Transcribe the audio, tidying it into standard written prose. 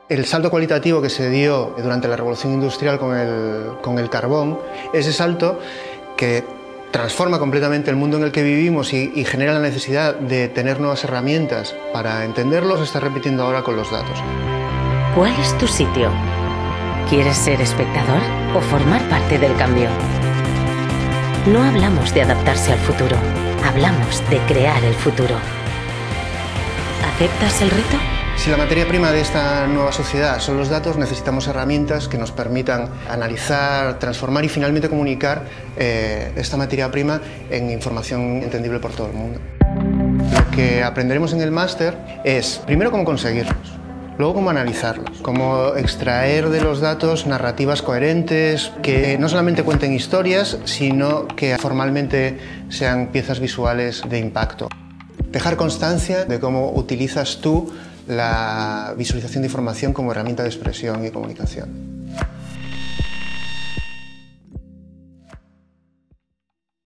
El salto cualitativo que se dio durante la revolución industrial con el carbón, ese salto que transforma completamente el mundo en el que vivimos y genera la necesidad de tener nuevas herramientas para entenderlo, se está repitiendo ahora con los datos. ¿Cuál es tu sitio? ¿Quieres ser espectador o formar parte del cambio? No hablamos de adaptarse al futuro, hablamos de crear el futuro. ¿Aceptas el reto? Si la materia prima de esta nueva sociedad son los datos, necesitamos herramientas que nos permitan analizar, transformar y finalmente comunicar esta materia prima en información entendible por todo el mundo. Lo que aprenderemos en el máster es, primero, cómo conseguirlos, luego cómo analizarlos, cómo extraer de los datos narrativas coherentes que no solamente cuenten historias, sino que formalmente sean piezas visuales de impacto. Dejar constancia de cómo utilizas tú la visualización de información como herramienta de expresión y comunicación.